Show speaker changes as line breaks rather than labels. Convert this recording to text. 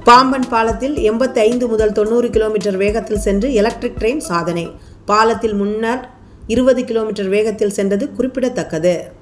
பாம்பன் பாலத்தில் 85 முதல் 90 கிலோமீட்டர் வேகத்தில் சென்று எலக்ட்ரிக் ட்ரெயின் சாதனை. பாலத்தில் முன்னர் 20 கிலோமீட்டர் வேகத்தில் சென்றது குறிப்பிடத்தக்கது.